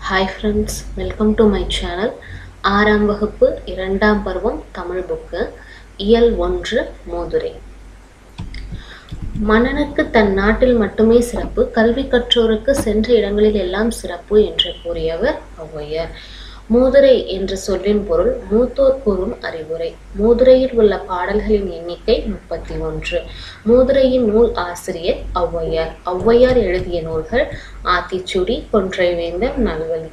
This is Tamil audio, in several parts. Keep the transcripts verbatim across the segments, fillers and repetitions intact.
Hi friends, welcome to my channel. ஆறாம் வகுப்பு இரண்டாம் பருவம் தமிழ் புக்கு இயல் ஒன்று மோதுரை. மன்னனுக்கு தன் நாட்டில் மட்டுமே சிறப்பு, கல்வி கற்றோருக்கு சென்ற இடங்களில் எல்லாம் சிறப்பு என்று கூறியவர் ஔவையார். மூதுரை என்ற சொல்லின் பொருள் மூத்தோர் கூறும் அறிவுரை. மூதுரையில் உள்ள பாடல்களின் எண்ணிக்கை முப்பத்தி ஒன்று. மூதுரையின் நூல் ஆசிரியர் ஔவையார். ஔவையார் எழுதிய நூல்கள் ஆத்திச்சூடி, கொன்றைவேந்தன், நல்வழி.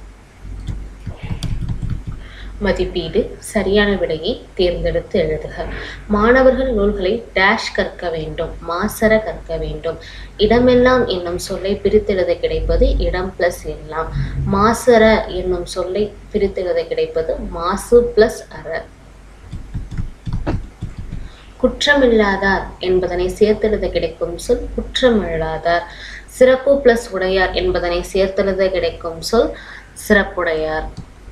மதிப்பீடு. சரியான விடையை தேர்ந்தெடுத்து எழுதுக. மாணவர்கள் நூல்களை டேஷ் கற்க வேண்டும், மாசற கற்க வேண்டும். இடமெல்லாம் என்னும் சொல்லை பிரித்தெழுத கிடைப்பது இடம் பிளஸ் எல்லாம். மாசற என்னும் சொல்லை பிரித்தெழுத கிடைப்பது மாசு பிளஸ் அற. குற்றமில்லாதார் என்பதனை சேர்த்தெழுத கிடைக்கும் சொல் குற்றமில்லாதார். சிறப்பு பிளஸ் உடையார் என்பதனை சேர்த்தெழுத கிடைக்கும் சொல் சிறப்புடையார்.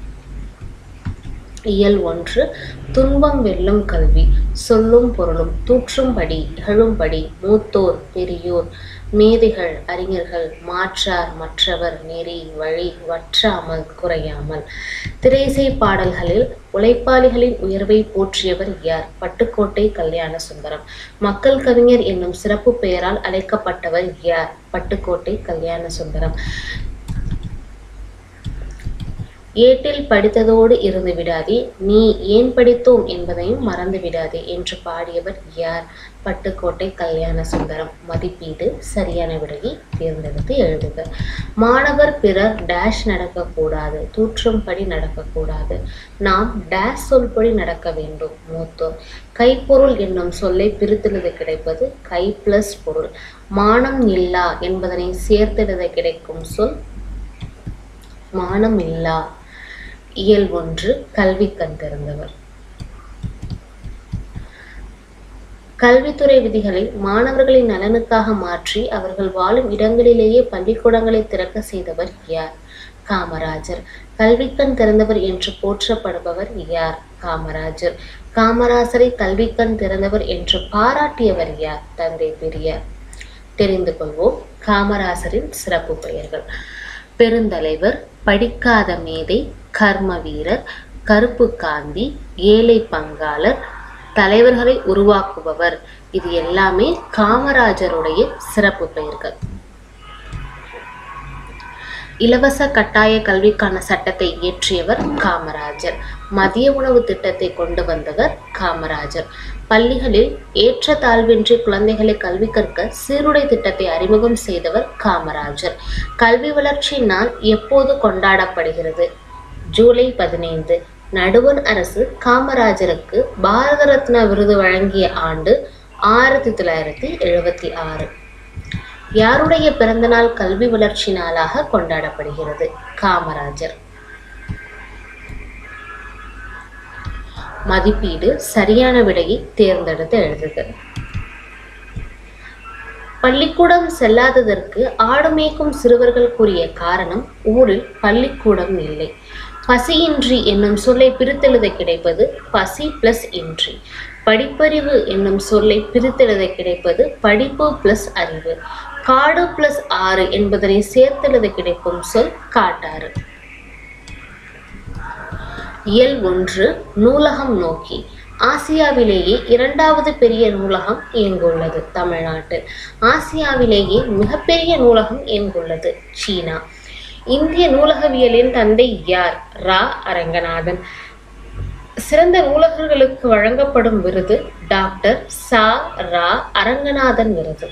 இயல் ஒன்று. துன்பம் வெல்லும் கல்வி. சொல்லும் பொருளும் தூற்றும்படி இகழும்படி மூத்தோர் பெரியோர் மேதைகள் அறிஞர்கள் மாற்றார் மற்றவர் நெறி வழி வற்றாமல் குறையாமல். திரைசை பாடல்களில் உழைப்பாளிகளின் உயர்வை போற்றியவர் யார்? பட்டுக்கோட்டை கல்யாண சுந்தரம். மக்கள் கவிஞர் என்னும் சிறப்பு பெயரால் அழைக்கப்பட்டவர் யார்? பட்டுக்கோட்டை கல்யாண சுந்தரம். ஏட்டில் படித்ததோடு இருந்து விடாதே, நீ ஏன் படித்தோம் என்பதையும் மறந்து விடாதே என்று பாடியவர் யார்? பட்டுக்கோட்டை கல்யாண சுந்தரம். மதிப்பீடு. சரியான விடையை தேர்ந்தெடுத்து எழுதுக. மாணவர் பிறர் டேஷ் நடக்கக்கூடாது, தூற்றும்படி நடக்கக்கூடாது. நாம் டேஷ் சொல்படி நடக்க வேண்டும். மூத்தோர். கைப்பொருள் என்னும் சொல்லை பிரித்தெழுத கிடைப்பது கை பிளஸ் பொருள். மானம் இல்லா என்பதனை சேர்த்தெழுத கிடைக்கும் சொல் மானம் இல்லா. இயல் ஒன்று. கல்வி கண் திறந்தவர். கல்வித்துறை விதிகளை மாணவர்களின் நலனுக்காக மாற்றி அவர்கள் வாழும் இடங்களிலேயே பள்ளிக்கூடங்களை திறக்க செய்தவர் யார்? காமராஜர். கல்விக்கண் திறந்தவர் என்று போற்றப்படுபவர் யார்? காமராஜர். காமராசரை கல்விக்கண் திறந்தவர் என்று பாராட்டியவர் யார்? தந்தை பெரியார். தெரிந்து கொள்வோம் காமராசரின் சிறப்பு பெயர்கள். பெருந்தலைவர், படிக்காத மேதை, கர்ம வீரர், கருப்பு காந்தி, ஏழை பங்காளர், தலைவர்களை உருவாக்குபவர். இது எல்லாமே காமராஜருடைய சிறப்பு பெயர்கள். இலவச கட்டாய கல்விக்கான சட்டத்தை இயற்றியவர் காமராஜர். மதிய உணவு திட்டத்தை கொண்டு வந்தவர் காமராஜர். பள்ளிகளில் ஏற்ற தாழ்வின்றி குழந்தைகளை கல்வி கற்க சீருடை திட்டத்தை அறிமுகம் செய்தவர் காமராஜர். கல்வி வளர்ச்சி நாள் எப்போது கொண்டாடப்படுகிறது? ஜூலை பதினைந்து. நடுவண் அரசு காமராஜருக்கு பாரத ரத்னா விருது வழங்கிய ஆண்டு ஆயிரத்தி தொள்ளாயிரத்தி எழுபத்தி ஆறு. யாருடைய பிறந்தநாள் கல்வி வளர்ச்சி நாளாக கொண்டாடப்படுகிறது? காமராஜர். மதிப்பீடு. சரியான விடையை தேர்ந்தெடுத்து எழுதுக. பள்ளிக்கூடம் செல்லாததற்கு ஆடு மேய்க்கும் சிறுவர்கள் கூறிய காரணம் ஊரில் பள்ளிக்கூடம் இல்லை. பசியின்றி என்னும் சொல்லை பிரித்தெழுத கிடைப்பது பசி பிளஸ் இன்றி. படிப்பறிவு என்னும் சொல்லை பிரித்தெழுத கிடைப்பது படிப்பு பிளஸ் அறிவு. காடு பிளஸ் ஆறு என்பதனை சேர்த்தெழுத கிடைக்கும் சொல் காட்டாறு. இயல் ஒன்று. நூலகம் நோக்கி. ஆசியாவிலேயே இரண்டாவது பெரிய நூலகம் எங்குள்ளது? தமிழ்நாட்டில். ஆசியாவிலேயே மிகப்பெரிய நூலகம் எங்குள்ளது? சீனா. இந்திய நூலகவியலின் தந்தை யார்? ரா அரங்கநாதன். சிறந்த நூலகர்களுக்கு வழங்கப்படும் விருது டாக்டர் சா ரா அரங்கநாதன் விருது.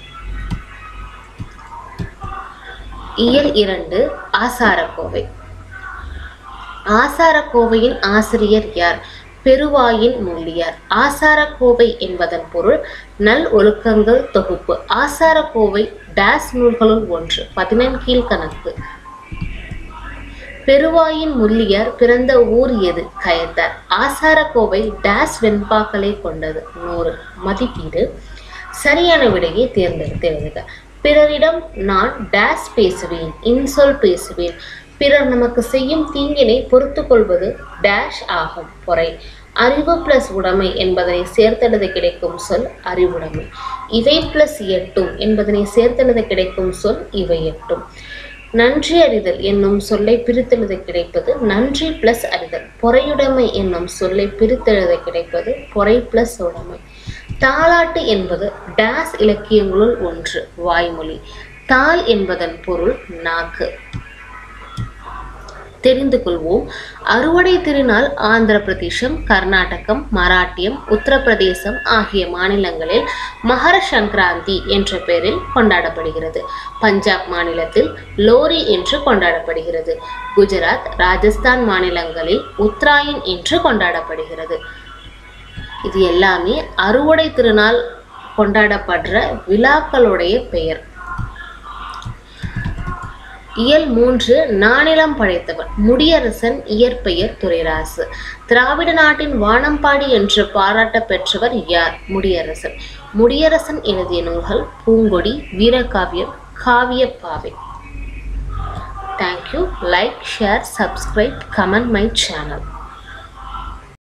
இயல் இரண்டு. ஆசாரக்கோவை. ஆசாரக்கோவையின் ஆசிரியர் யார்? பெருவாயின் முள்ளியார். ஆசாரக்கோவை என்பதன் பொருள் நல் ஒழுக்கங்கள் தொகுப்பு. ஆசாரக்கோவை டேஸ் நூல்களுள் ஒன்று. பதினெண்கீழ் கணக்கு. பெருவாயின் முள்ளியார் பிறந்த ஊர் எது? கயத்தார். ஆசாரக்கோவை டேஸ் வெண்பாக்களை கொண்டது. நூறு. மதிப்பீடு. சரியான விடையை தேர்ந்தெடுத்து எழுதுக. பிறரிடம் நான் டேஸ் பேசுவேன், இன்சொல் பேசுவேன். பிறர் நமக்கு செய்யும் தீங்கினை பொறுத்து கொள்வது டேஷ் ஆகும். பொறை. அறிவு பிளஸ் உடைமை என்பதனை சேர்த்தெழுத கிடைக்கும் சொல் அறிவுடைமை. இவை பிளஸ் எட்டும் என்பதனை சேர்த்தெழுத கிடைக்கும் சொல் இவை எட்டும். நன்றி அறிதல் என்னும் சொல்லை பிரித்தெழுத கிடைப்பது நன்றி பிளஸ் அறிதல். பொறையுடைமை என்னும் சொல்லை பிரித்தெழுத கிடைப்பது பொறை பிளஸ் உடைமை. தாலாட்டு என்பது டேஸ் இலக்கியங்களுள் ஒன்று. வாய்மொழி. தால் என்பதன் பொருள் நாக்கு. தெரிந்து கொள்வோம். அறுவடை திருநாள் ஆந்திர பிரதேசம், கர்நாடகம், மராட்டியம், உத்தரப்பிரதேசம் ஆகிய மாநிலங்களில் மகர சங்கராந்தி என்ற பெயரில் கொண்டாடப்படுகிறது. பஞ்சாப் மாநிலத்தில் லோரி என்று கொண்டாடப்படுகிறது. குஜராத், ராஜஸ்தான் மாநிலங்களில் உத்தராயன் என்று கொண்டாடப்படுகிறது. இது எல்லாமே அறுவடை திருநாள் கொண்டாடப்படுற விழாக்களுடைய பெயர். இயல் மூன்று. நானிலம் படைத்தவன். முடியரசன். இயற்பெயர் துரைராசு. திராவிட நாட்டின் வானம்பாடி என்று பாராட்ட பெற்றவர் யார்? முடியரசன். முடியரசன் எழுதிய நூல்கள் Poongodi, Veerakaviyam, Kaviyappavai. Thank you. Like, share, subscribe, comment my channel.